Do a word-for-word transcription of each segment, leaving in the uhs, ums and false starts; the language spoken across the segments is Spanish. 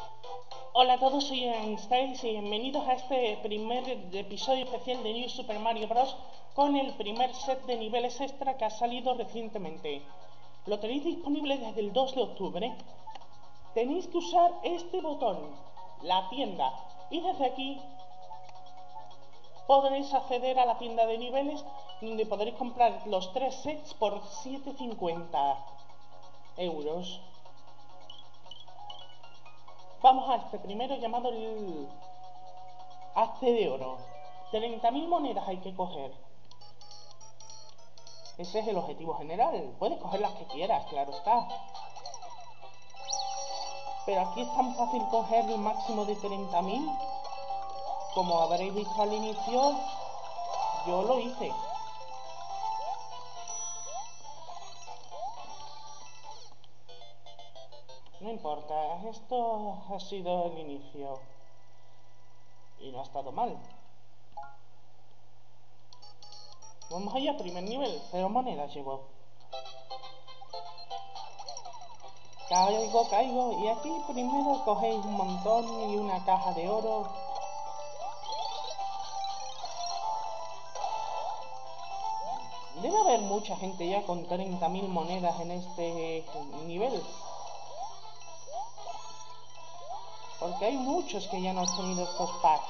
Hola a todos, soy Einstyles y bienvenidos a este primer episodio especial de New Super Mario Bros. Con el primer set de niveles extra que ha salido recientemente. Lo tenéis disponible desde el dos de octubre. Tenéis que usar este botón, la tienda, y desde aquí podréis acceder a la tienda de niveles, donde podréis comprar los tres sets por siete cincuenta euros. Vamos a este primero, llamado el Hazte de Oro. treinta mil monedas hay que coger. Ese es el objetivo general. Puedes coger las que quieras, claro está. Pero aquí es tan fácil coger el máximo de treinta mil. Como habréis visto al inicio, yo lo hice. No importa, esto ha sido el inicio. Y no ha estado mal. Vamos allá, primer nivel. Cero monedas llevo. Caigo, caigo. Y aquí primero cogéis un montón y una caja de oro. Debe haber mucha gente ya con treinta mil monedas en este nivel. Porque hay muchos que ya no han tenido estos packs.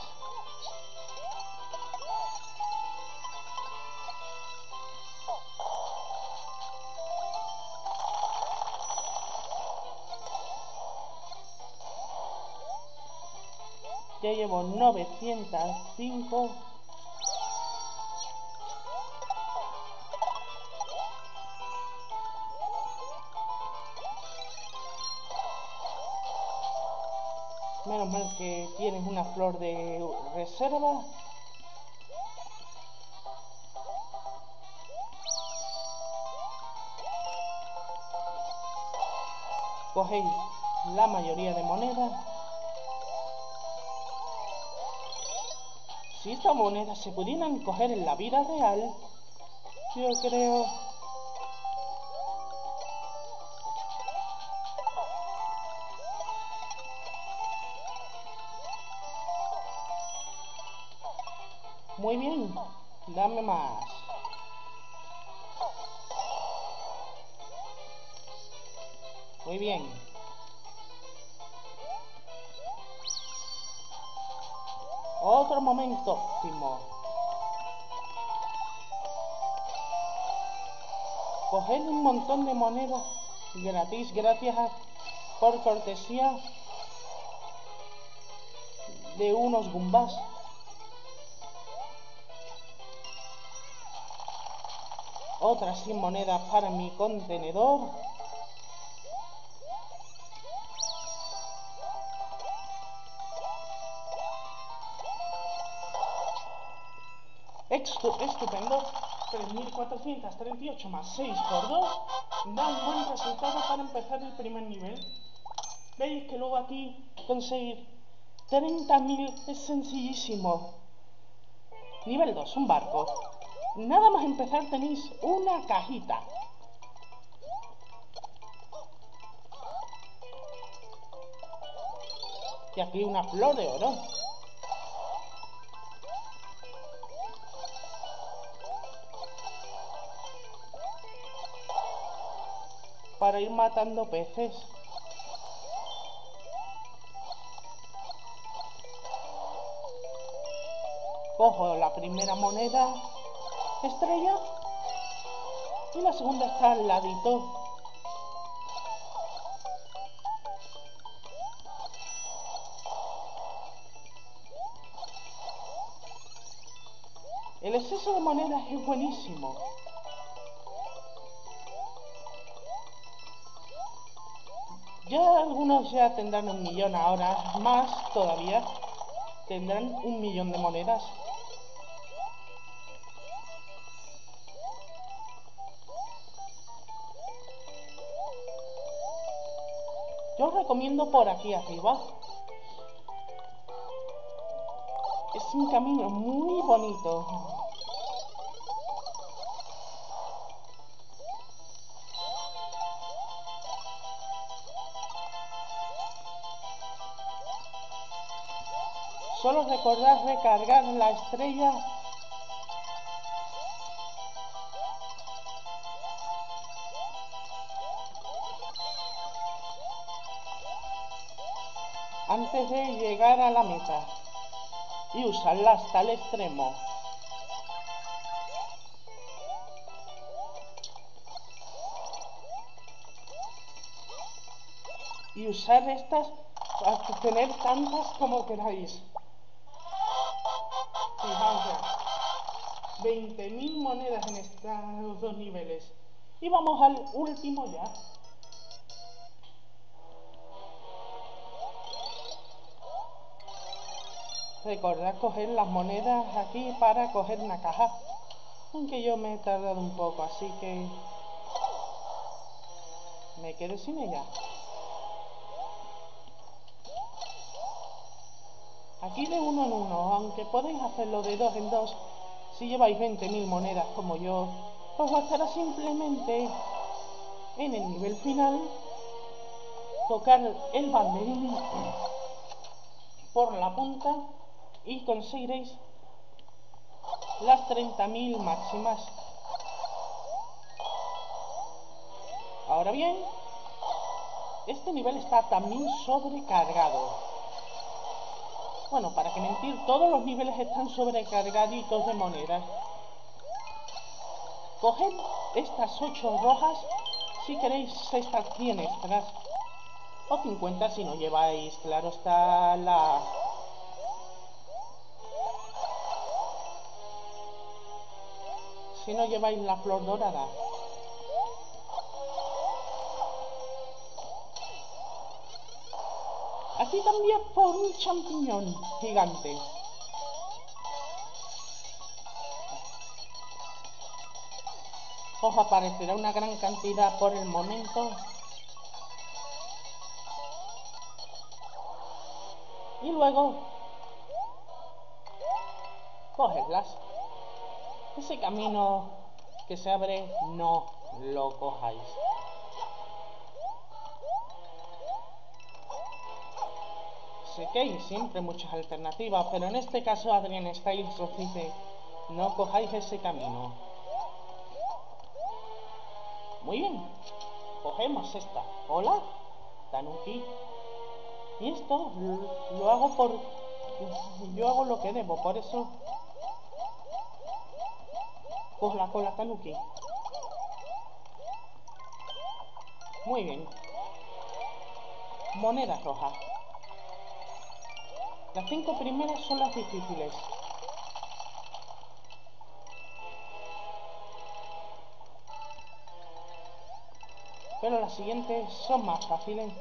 Ya llevo novecientos cinco. Menos mal que tienes una flor de reserva. Cogéis la mayoría de monedas. Si estas monedas se pudieran coger en la vida real, yo creo... Muy bien, dame más. Muy bien. Otro momento óptimo. Coged un montón de monedas gratis, gracias a, por cortesía de unos gumbas. Otras cien monedas para mi contenedor. Estupendo. tres mil cuatrocientos treinta y ocho más seis por dos da un buen resultado para empezar el primer nivel. Veis que luego aquí conseguir treinta mil es sencillísimo. Nivel dos, un barco. Nada más empezar tenéis una cajita. Y aquí una flor de oro. Para ir matando peces. Cojo la primera moneda estrella y la segunda está al ladito. El exceso de monedas es buenísimo. Ya algunos ya tendrán un millón ahora, más todavía tendrán un millón de monedas. Yo os recomiendo por aquí arriba. Es un camino muy bonito. Solo recordad recargar la estrella antes de llegar a la meta y usarla hasta el extremo. Y usar estas, hasta tener tantas como queráis. Fijaos ya, veinte mil monedas en estos dos niveles. Y vamos al último ya. Recordad coger las monedas aquí para coger una caja. Aunque yo me he tardado un poco, así que me quedé sin ella. Aquí de uno en uno, aunque podéis hacerlo de dos en dos, si lleváis veinte mil monedas como yo, os bastará simplemente en el nivel final tocar el banderín por la punta y conseguiréis las treinta mil máximas. Ahora bien, este nivel está también sobrecargado. Bueno, para que mentir, todos los niveles están sobrecargaditos de monedas. Coged estas ocho rojas si queréis estas cien extras. O cincuenta si no lleváis, claro está, la... si no lleváis la flor dorada. Aquí cambia por un champiñón gigante. Os aparecerá una gran cantidad por el momento. Y luego cogedlas. Ese camino que se abre no lo cojáis. Sé que hay siempre muchas alternativas, pero en este caso Adrian Styles os dice, no cojáis ese camino. Muy bien, cogemos esta. Hola, Tanuki. Y esto lo, lo hago por... yo hago lo que debo, por eso... Cogla con la Tanuki. Muy bien. Monedas rojas. Las cinco primeras son las difíciles. Pero las siguientes son más fáciles.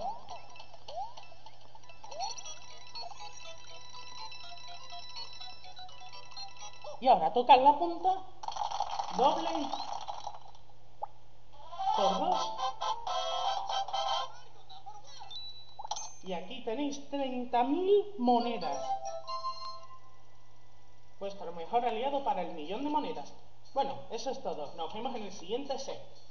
Y ahora tocar la punta. Doble. Por dos. Y aquí tenéis treinta mil monedas. Vuestro mejor aliado para el millón de monedas. Bueno, eso es todo. Nos vemos en el siguiente set.